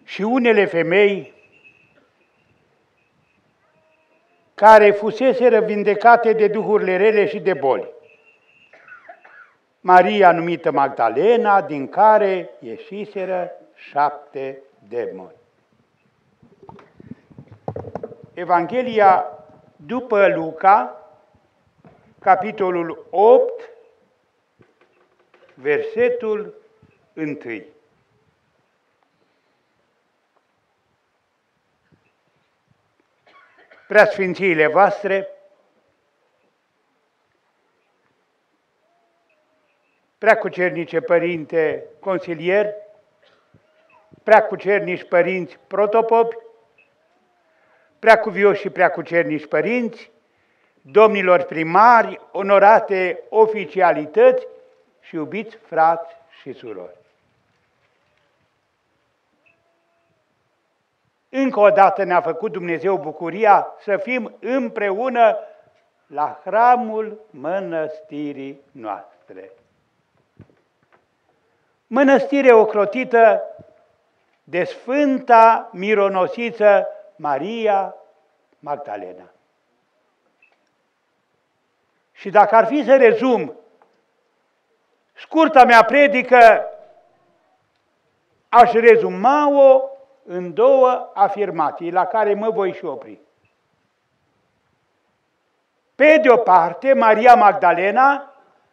și unele femei care fuseseră vindecate de duhurile rele și de boli. Maria numită Magdalena, din care ieșiseră 7 demoni. Evanghelia după Luca, capitolul 8, versetul 1. Preasfințiile voastre, preacucernice părinte consilier, preacucernici părinți protopopi, preacuvioși și preacucernici părinți, domnilor primari, onorate oficialități și iubiți frați și surori. Încă o dată ne-a făcut Dumnezeu bucuria să fim împreună la hramul mănăstirii noastre. Mănăstire ocrotită de Sfânta Mironosiță Maria Magdalena. Și dacă ar fi să rezum scurta mea predică, aș rezuma-o în 2 afirmații, la care mă voi și opri. Pe de o parte, Maria Magdalena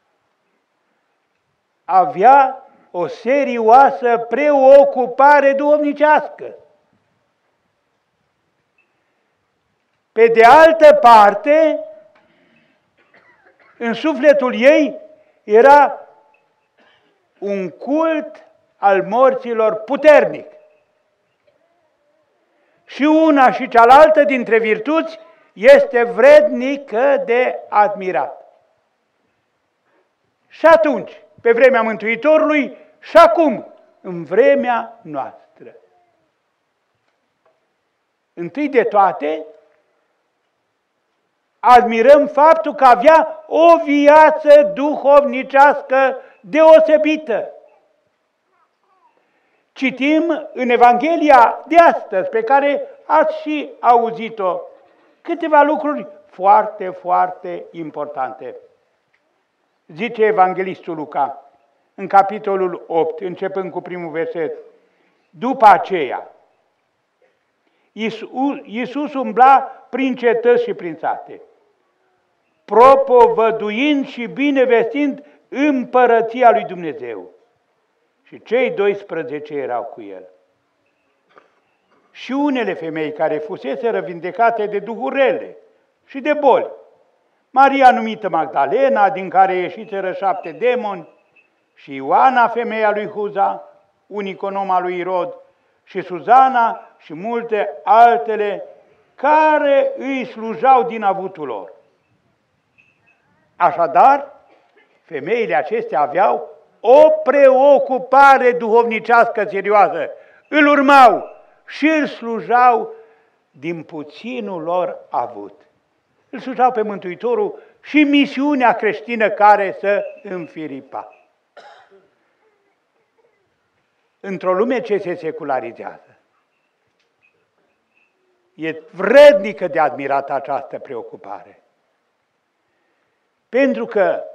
avea o serioasă preocupare duhovnicească. Pe de altă parte, în sufletul ei era un cult al morților puternic. Și una și cealaltă dintre virtuți este vrednică de admirat. Și atunci, pe vremea Mântuitorului, și acum, în vremea noastră. Întâi de toate, admirăm faptul că avea o viață duhovnicească deosebită. Citim în Evanghelia de astăzi, pe care ați și auzit-o, câteva lucruri foarte, foarte importante. Zice evanghelistul Luca, în capitolul 8, începând cu primul verset, după aceea, Iisus umbla prin cetăți și prin sate, propovăduind și binevestind împărăția lui Dumnezeu. Și cei 12 erau cu el. Și unele femei care fuseseră vindecate de duhuri rele și de boli, Maria numită Magdalena, din care ieșiseră 7 demoni, și Ioana, femeia lui Huza, unicul om al lui Irod, și Suzana și multe altele care îi slujau din avutul lor. Așadar, femeile acestea aveau o preocupare duhovnicească serioasă. Îl urmau și îl slujau din puținul lor avut. Îl slujau pe Mântuitorul și misiunea creștină care să înfiripa. Într-o lume ce se secularizează, e vrednică de admirat această preocupare. Pentru că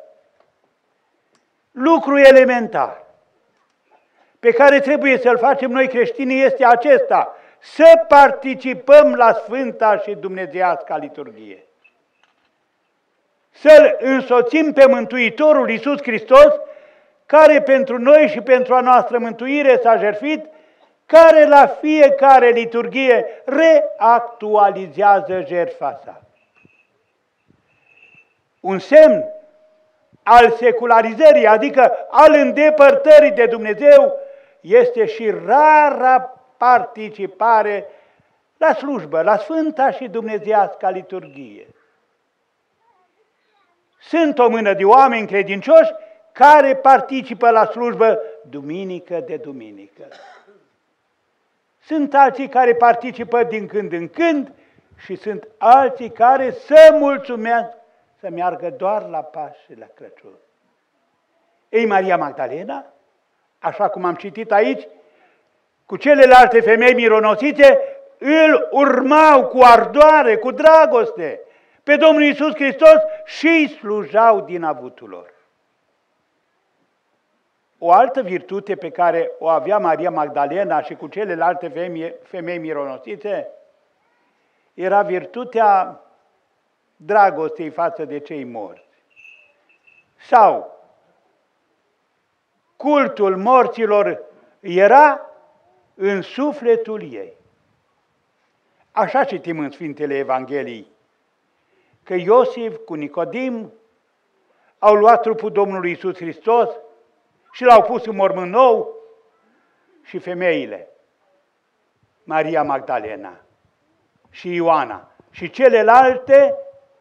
lucru elementar pe care trebuie să-l facem noi creștinii este acesta, să participăm la Sfânta și Dumnezeiasca liturghie. Să-L însoțim pe Mântuitorul Iisus Hristos, care pentru noi și pentru a noastră mântuire s-a jertfit, care la fiecare liturghie reactualizează jertfa sa. Un semn al secularizării, adică al îndepărtării de Dumnezeu, este și rara participare la slujbă, la Sfânta și Dumnezeiasca liturghie. Sunt o mână de oameni credincioși care participă la slujbă duminică de duminică. Sunt alții care participă din când în când și sunt alții care se mulțumesc să meargă doar la Paști și la Crăciun. Ei, Maria Magdalena, așa cum am citit aici, cu celelalte femei mironosițe, îl urmau cu ardoare, cu dragoste pe Domnul Iisus Hristos și îi slujau din avutul lor. O altă virtute pe care o avea Maria Magdalena și cu celelalte femei mironosițe era virtutea dragostei față de cei morți. Sau cultul morților era în sufletul ei. Așa citim în Sfintele Evangheliei, că Iosif cu Nicodim au luat trupul Domnului Iisus Hristos și l-au pus în mormânt nou și femeile, Maria Magdalena și Ioana și celelalte,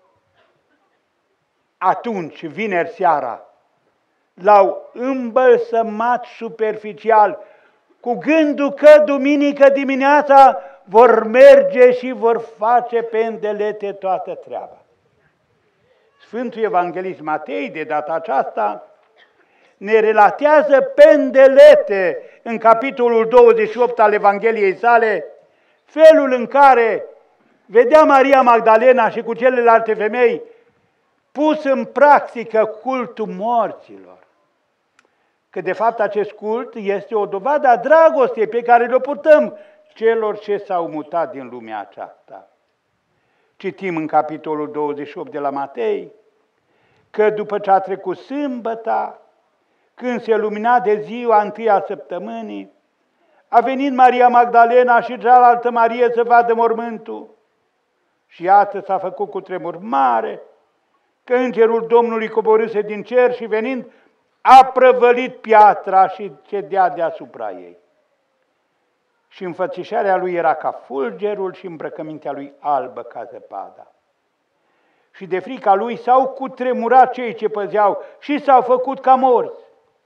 atunci, vineri seara, l-au îmbălsămat superficial, cu gândul că duminică dimineața vor merge și vor face pe îndelete toată treaba. Sfântul Evanghelist Matei, de data aceasta, ne relatează pe îndelete, în capitolul 28 al Evangheliei sale, felul în care vedea Maria Magdalena și cu celelalte femei pus în practică cultul morților. Că de fapt acest cult este o dovadă a dragostei pe care le-o purtăm celor ce s-au mutat din lumea aceasta. Citim în capitolul 28 de la Matei că după ce a trecut sâmbăta, când se lumina de ziua întâia săptămânii, a venit Maria Magdalena și cealaltă Marie să vadă mormântul. Și iată s-a făcut cu tremur mare, că îngerul Domnului coborâse din cer și venind a prăvălit piatra și cedea deasupra ei. Și înfățișarea lui era ca fulgerul și îmbrăcămintea lui albă ca zăpada. Și de frica lui s-au cutremurat cei ce păzeau și s-au făcut ca morți.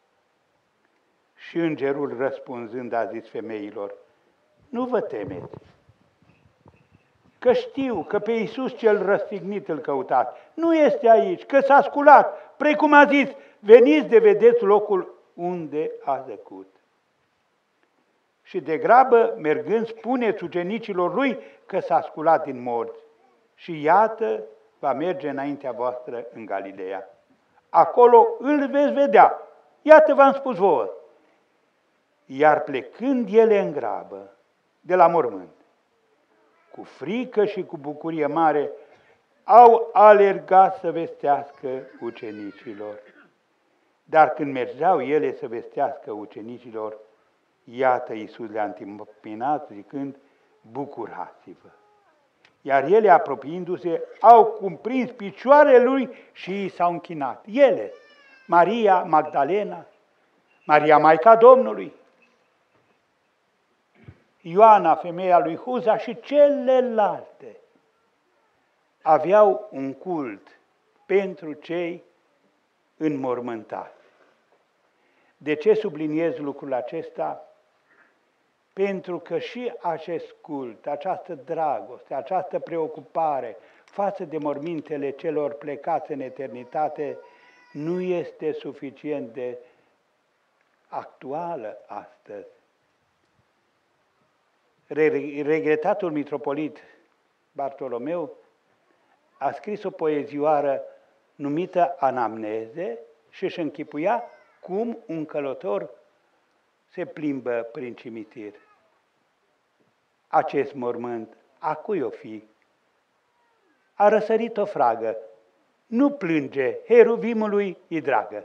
Și îngerul răspunzând a zis femeilor, nu vă temeți, că știu că pe Iisus cel răstignit îl căutați. Nu este aici, că s-a sculat, precum a zis, veniți de vedeți locul unde a zăcut. Și de grabă, mergând, spuneți ucenicilor lui că s-a sculat din morți. Și iată, va merge înaintea voastră în Galileea. Acolo îl veți vedea. Iată v-am spus vouă. Iar plecând ele în grabă de la mormânt, cu frică și cu bucurie mare, au alergat să vestească ucenicilor. Dar când mergeau ele să vestească ucenicilor, iată Iisus le-a întâmpinat zicând, bucurați-vă. Iar ele, apropiindu-se, au cuprins picioarele lui și i s-au închinat. Ele, Maria Magdalena, Maria Maica Domnului, Ioana, femeia lui Huza și celelalte aveau un cult pentru cei înmormântați. De ce subliniez lucrul acesta? Pentru că și acest cult, această dragoste, această preocupare față de mormintele celor plecați în eternitate nu este suficient de actuală astăzi. Regretatul mitropolit Bartolomeu a scris o poezioară numită Anamneze și își închipuia cum un călător se plimbă prin cimitir. Acest mormânt, a cui o fi? A răsărit o fragă, nu plânge, heruvimului e dragă.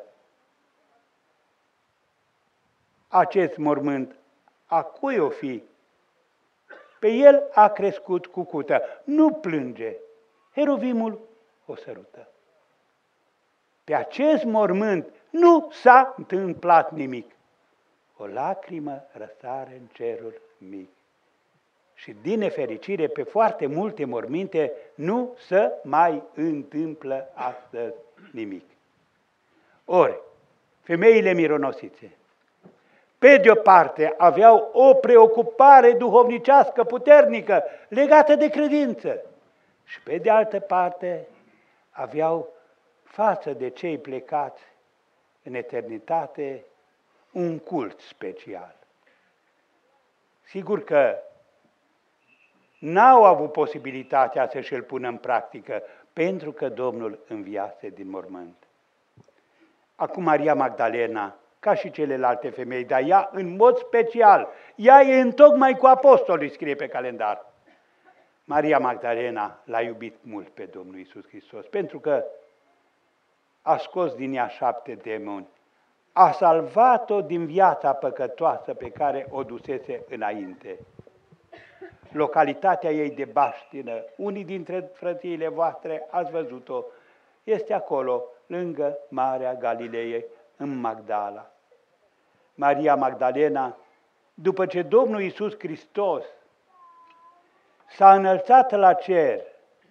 Acest mormânt, a cui o fi? Pe el a crescut cucută, nu plânge, heruvimul o sărută. Pe acest mormânt nu s-a întâmplat nimic. O lacrimă răsare în cerul mic. Și din nefericire, pe foarte multe morminte nu se mai întâmplă astăzi nimic. Ori, femeile mironosițe, pe de o parte, aveau o preocupare duhovnicească puternică legată de credință și pe de altă parte aveau față de cei plecați în eternitate un cult special. Sigur că n-au avut posibilitatea să și-l pună în practică, pentru că Domnul înviase din mormânt. Acum Maria Magdalena, ca și celelalte femei, dar ea în mod special, ea e întocmai cu apostolii, scrie pe calendar. Maria Magdalena l-a iubit mult pe Domnul Iisus Hristos, pentru că a scos din ea 7 demoni, a salvat-o din viața păcătoasă pe care o dusese înainte. Localitatea ei de baștină, unii dintre frățiile voastre ați văzut-o, este acolo, lângă Marea Galilei, în Magdala. Maria Magdalena, după ce Domnul Iisus Hristos s-a înălțat la cer,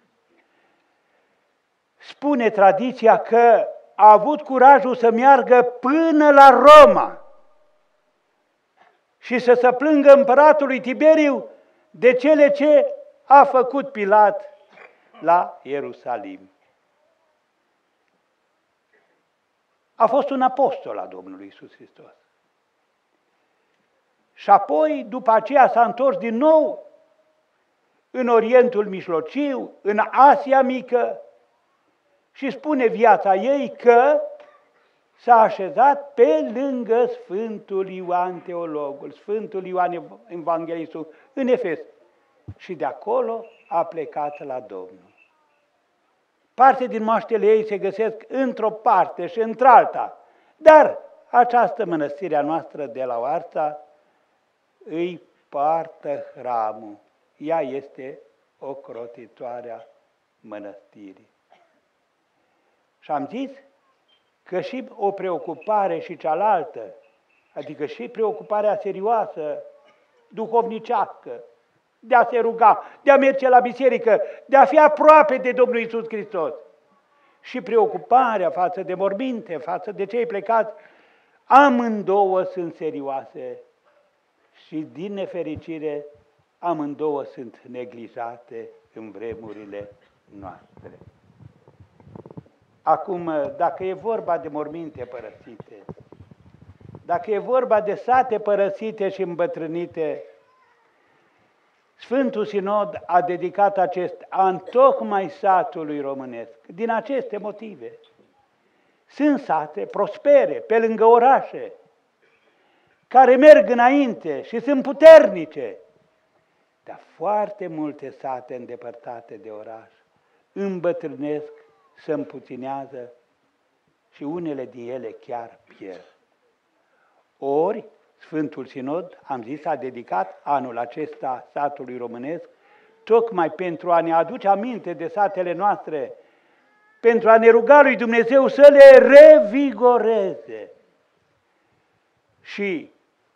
spune tradiția că a avut curajul să meargă până la Roma și să se plângă împăratului Tiberiu de cele ce a făcut Pilat la Ierusalim. A fost un apostol al Domnului Iisus Hristos. Și apoi, după aceea, s-a întors din nou în Orientul Mijlociu, în Asia Mică, și spune viața ei că s-a așezat pe lângă Sfântul Ioan Teologul, Sfântul Ioan Evanghelistul, în Efes. Și de acolo a plecat la Domnul. Parte din moaștele ei se găsesc într-o parte și într-alta, dar această mănăstire a noastră de la Oarța îi poartă hramul. Ea este ocrotitoarea mănăstirii. Și am zis că și o preocupare și cealaltă, adică și preocuparea serioasă, duhovnicească, de a se ruga, de a merge la biserică, de a fi aproape de Domnul Iisus Hristos, și preocuparea față de morminte, față de cei plecați, amândouă sunt serioase și, din nefericire, amândouă sunt neglijate în vremurile noastre. Acum, dacă e vorba de morminte părăsite, dacă e vorba de sate părăsite și îmbătrânite, Sfântul Sinod a dedicat acest an tocmai satului românesc, din aceste motive. Sunt sate prospere, pe lângă orașe, care merg înainte și sunt puternice, dar foarte multe sate îndepărtate de oraș îmbătrânesc, se împuținează și unele din ele chiar pierd. Ori, Sfântul Sinod, am zis, a dedicat anul acesta satului românesc, tocmai pentru a ne aduce aminte de satele noastre, pentru a ne ruga lui Dumnezeu să le revigoreze. Și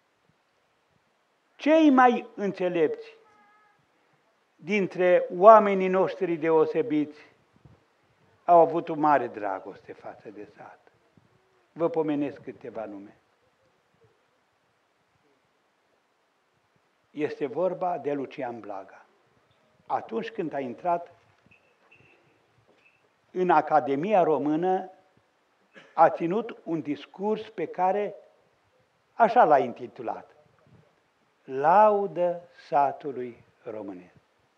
cei mai înțelepți dintre oamenii noștri deosebiți au avut o mare dragoste față de sat. Vă pomenesc câteva nume. Este vorba de Lucian Blaga. Atunci când a intrat în Academia Română, a ținut un discurs pe care așa l-a intitulat: Laudă satului românesc.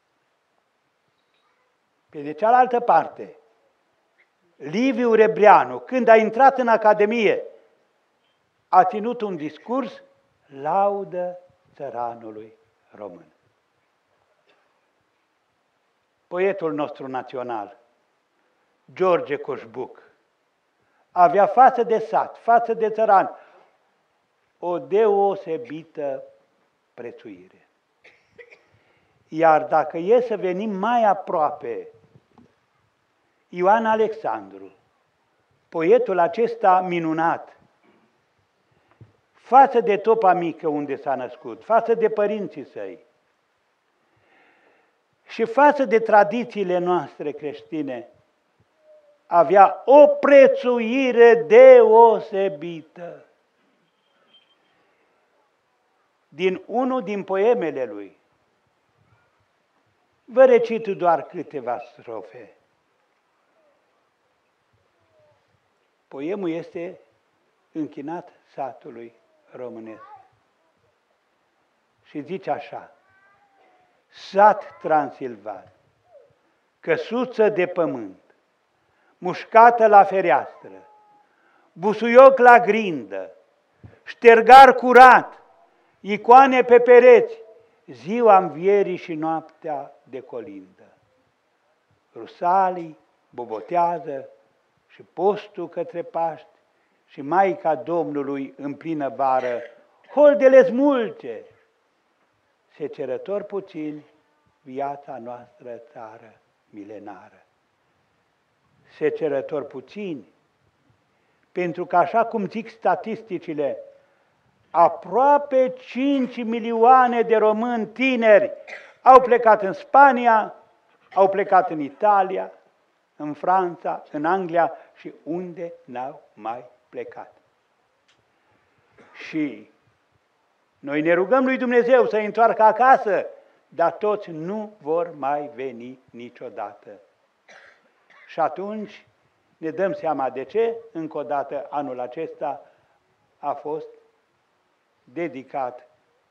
Pe de cealaltă parte, Liviu Rebreanu, când a intrat în Academie, a ținut un discurs: Laudă țăranului român. Poetul nostru național, George Coșbuc, avea față de sat, față de țăran, o deosebită prețuire. Iar dacă e să venim mai aproape, Ioan Alexandru, poetul acesta minunat, față de Topa Mică unde s-a născut, față de părinții săi și față de tradițiile noastre creștine, avea o prețuire deosebită. Din unul din poemele lui, vă recit doar câteva strofe. Poemul este închinat satului românesc. și zice așa: sat Transilvan, căsuță de pământ, mușcată la fereastră, busuioc la grindă, ștergar curat, icoane pe pereți, ziua învierii și noaptea de colindă. Rusalii bobotează și postul către Paști și Maica Domnului în plină vară, holdele multe, secerători puțini, viața noastră țară milenară. Secerători puțini, pentru că așa cum zic statisticile, aproape 5 milioane de români tineri au plecat în Spania, au plecat în Italia, în Franța, în Anglia și unde n-au mai plecat. Și noi ne rugăm lui Dumnezeu să-i întoarcă acasă, dar toți nu vor mai veni niciodată. Și atunci ne dăm seama de ce, încă o dată, anul acesta a fost dedicat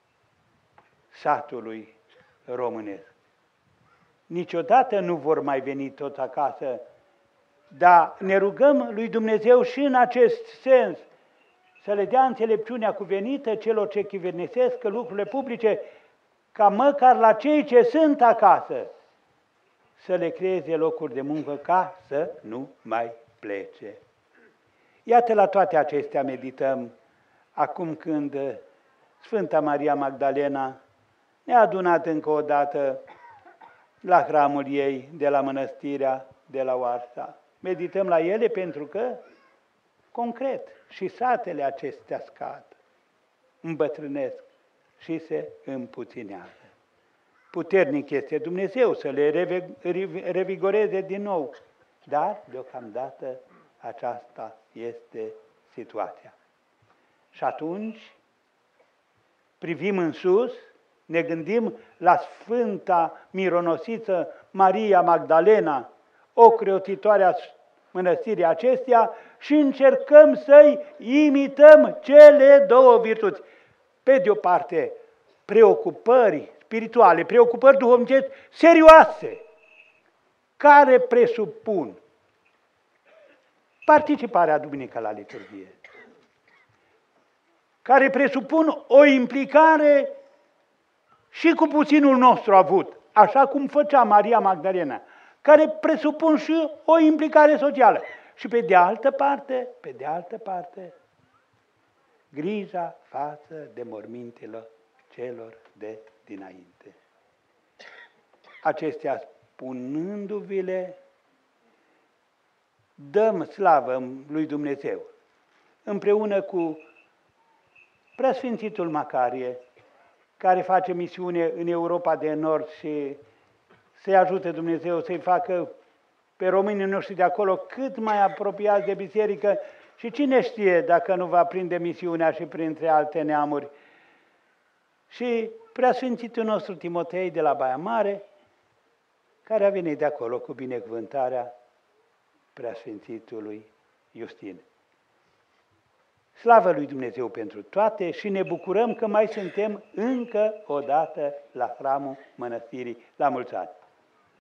satului românesc. Niciodată nu vor mai veni toți acasă, dar ne rugăm lui Dumnezeu și în acest sens, să le dea înțelepciunea cuvenită celor ce chivernisesc lucrurile publice, ca măcar la cei ce sunt acasă să le creeze locuri de muncă ca să nu mai plece. Iată, la toate acestea medităm acum când Sfânta Maria Magdalena ne-a adunat încă o dată la hramul ei de la mănăstirea de la Oarsa. Medităm la ele pentru că, concret, și satele acestea scad, îmbătrânesc și se împuținează. Puternic este Dumnezeu să le revigoreze din nou, dar deocamdată aceasta este situația. Și atunci privim în sus, ne gândim la Sfânta Mironosiță Maria Magdalena, ocrotitoarea a mănăstirii acesteia, și încercăm să-i imităm cele două virtuți. Pe de o parte, preocupări spirituale, preocupări duhovnicești serioase, care presupun participarea duminică la liturghie, care presupun o implicare și cu puținul nostru avut, așa cum făcea Maria Magdalena, care presupun și o implicare socială. Și pe de altă parte, grija față de mormintele celor de dinainte. Acestea spunându-vi-le, dăm slavă lui Dumnezeu, împreună cu Preasfințitul Macarie, care face misiune în Europa de Nord și să-i ajute Dumnezeu să-i facă pe românii noștri de acolo cât mai apropiați de biserică și cine știe dacă nu va prinde misiunea și printre alte neamuri. Și Preasfințitul nostru Timotei de la Baia Mare, care a venit de acolo cu binecuvântarea Preasfințitului Iustin. Slavă lui Dumnezeu pentru toate și ne bucurăm că mai suntem încă o dată la hramul mănăstirii. La mulți ani!